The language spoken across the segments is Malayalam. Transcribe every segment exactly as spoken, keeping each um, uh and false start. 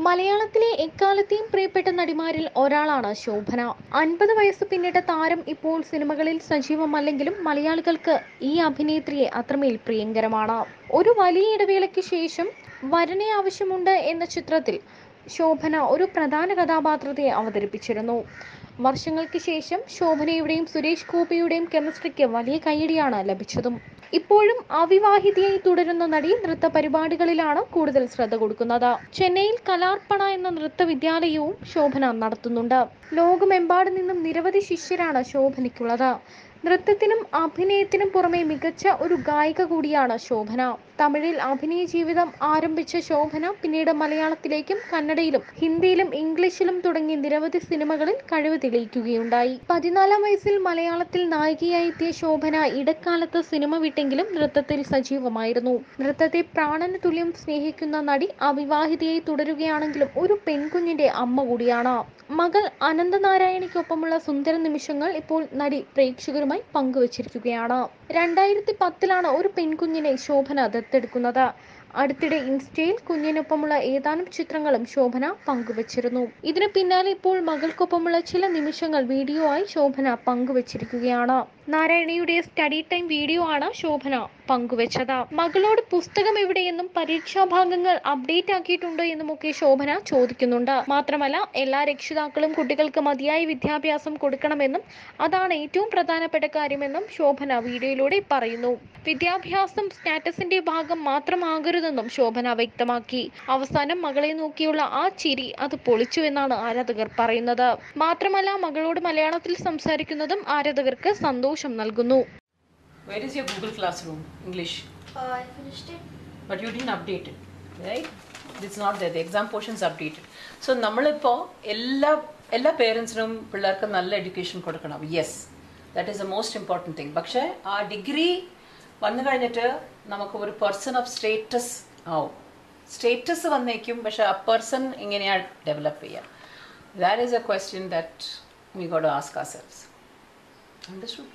മലയാളത്തിലെ എക്കാലത്തെയും പ്രിയപ്പെട്ട നടിമാരിൽ ഒരാളാണ് ശോഭന. അൻപത് വയസ്സ് പിന്നിട്ട താരം ഇപ്പോൾ സിനിമകളിൽ സജീവമല്ലെങ്കിലും മലയാളികൾക്ക് ഈ അഭിനേത്രിയെ അത്രമേൽ പ്രിയങ്കരമാണ്. ഒരു വലിയ ഇടവേളയ്ക്ക് ശേഷം വരനെ ആവശ്യമുണ്ട് എന്ന ചിത്രത്തിൽ ശോഭന ഒരു പ്രധാന കഥാപാത്രത്തെ അവതരിപ്പിച്ചിരുന്നു. വർഷങ്ങൾക്ക് ശേഷം ശോഭനയുടെയും സുരേഷ് ഗോപിയുടെയും കെമിസ്ട്രിക്ക് വലിയ കയ്യടിയാണ് ലഭിച്ചതും. ഇപ്പോഴും അവിവാഹിതയായി തുടരുന്ന നടി നൃത്ത പരിപാടികളിലാണ് കൂടുതൽ ശ്രദ്ധ കൊടുക്കുന്നത്. ചെന്നൈയിൽ കലാർപ്പണ എന്ന നൃത്ത വിദ്യാലയവും ശോഭന നടത്തുന്നുണ്ട്. ലോകമെമ്പാടു നിന്നും നിരവധി ശിഷ്യരാണ് ശോഭനയ്ക്കുള്ളത്. നൃത്തത്തിനും അഭിനയത്തിനും പുറമെ മികച്ച ഒരു ഗായിക കൂടിയാണ് ശോഭന. തമിഴിൽ അഭിനയ ജീവിതം ആരംഭിച്ച ശോഭന പിന്നീട് മലയാളത്തിലേക്കും കന്നഡയിലും ഹിന്ദിയിലും ഇംഗ്ലീഷിലും തുടങ്ങി നിരവധി സിനിമകളിൽ കഴിവ് തെളിയിക്കുകയുണ്ടായി. പതിനാലാം വയസ്സിൽ മലയാളത്തിൽ നായികയായി എത്തിയ ശോഭന ഇടക്കാലത്ത് സിനിമ വിട്ടെങ്കിലും നൃത്തത്തിൽ സജീവമായിരുന്നു. നൃത്തത്തെ പ്രാണന് തുല്യം സ്നേഹിക്കുന്ന നടി അവിവാഹിതയായി തുടരുകയാണെങ്കിലും ഒരു പെൺകുഞ്ഞിന്റെ അമ്മ കൂടിയാണ്. മകൾ അനന്ത നാരായണിക്കൊപ്പമുള്ള സുന്ദര നിമിഷങ്ങൾ ഇപ്പോൾ നടി പ്രേക്ഷകരുമായി പങ്കുവച്ചിരിക്കുകയാണ്. രണ്ടായിരത്തി പത്തിലാണ് ഒരു പെൺകുഞ്ഞിനെ ശോഭന ദത്തെടുക്കുന്നത്. അടുത്തിടെ ഇൻസ്റ്റയിൽ കുഞ്ഞിനൊപ്പമുള്ള ഏതാനും ചിത്രങ്ങളും ശോഭന പങ്കുവച്ചിരുന്നു. ഇതിന് പിന്നാലെ ഇപ്പോൾ മകൾക്കൊപ്പമുള്ള ചില നിമിഷങ്ങൾ വീഡിയോ ആയി ശോഭന പങ്കുവച്ചിരിക്കുകയാണ്. നാരായണിയുടെ സ്റ്റഡി ടൈം വീഡിയോ ആണ് ശോഭന പങ്കുവച്ചത്. മകളോട് പുസ്തകം എവിടെയെന്നും പരീക്ഷാ ഭാഗങ്ങൾ അപ്ഡേറ്റ് ആക്കിയിട്ടുണ്ടോ എന്നുമൊക്കെ ശോഭന ചോദിക്കുന്നുണ്ട്. മാത്രമല്ല എല്ലാ രക്ഷിതാക്കളും കുട്ടികൾക്ക് മതിയായ വിദ്യാഭ്യാസം കൊടുക്കണമെന്നും അതാണ് ഏറ്റവും പ്രധാനപ്പെട്ട കാര്യമെന്നും ശോഭന വീഡിയോയിലൂടെ പറയുന്നു. വിദ്യാഭ്യാസം സ്റ്റാറ്റസിന്റെ ഭാഗം മാത്രമാകരുതെന്നും ശോഭന വ്യക്തമാക്കി. അവസാനം മകളെ നോക്കിയുള്ള ആ ചിരി അത് പൊളിച്ചു എന്നാണ് ആരാധകർ പറയുന്നത്. മാത്രമല്ല മകളോട് മലയാളത്തിൽ സംസാരിക്കുന്നതും ആരാധകർക്ക് സന്തോഷം നൽകുന്നു. Where is your Google Classroom English? Uh, I finished it. But you didn't update it, right? It's not there. The exam portion is updated. So നമ്മളിപ്പോ എല്ലാ എല്ലാ പേരൻസിനും പിള്ളേർക്ക് നല്ല എഡ്യൂക്കേഷൻ കൊടുക്കണം. Yes, that is the most important thing. പക്ഷേ ആ ഡിഗ്രി വന്നു കഴിഞ്ഞിട്ട് നമുക്ക് ഒരു പേഴ്സൺ ഓഫ് സ്റ്റേറ്റസ് ആവും. സ്റ്റേറ്റസ് വന്നേക്കും, പക്ഷെ ആ പേഴ്സൺ എങ്ങനെയാണ് ഡെവലപ്പ് ചെയ്യുക? That is a question that we got to ask ourselves. Understood?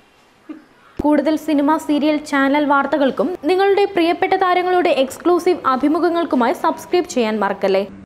കൂടുതൽ സിനിമ, സീരിയൽ, ചാനൽ വാർത്തകൾക്കും നിങ്ങളുടെ പ്രിയപ്പെട്ട താരങ്ങളുടെ എക്സ്ക്ലൂസീവ് അഭിമുഖങ്ങൾക്കുമായി സബ്സ്ക്രൈബ് ചെയ്യാൻ മറക്കല്ലേ.